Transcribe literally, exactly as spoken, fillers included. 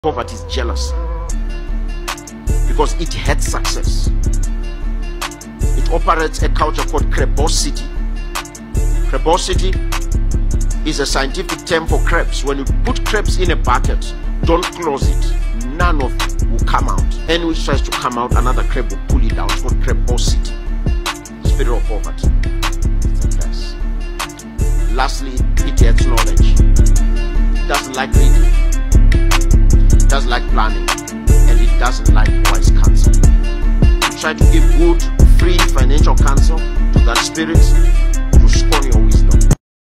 Poverty is jealous because it hates success. It operates a culture called crebosity. Crebosity is a scientific term for crabs. When you put crabs in a bucket, don't close it. None of it will come out. Any which tries to come out, another crab will pull it down. It's called crebosity. Spirit of poverty. It's a curse. Lastly, it hates knowledge. It doesn't like reading. It doesn't like planning, and it doesn't like wise counsel. You try to give good, free financial counsel to that spirit, to scorn your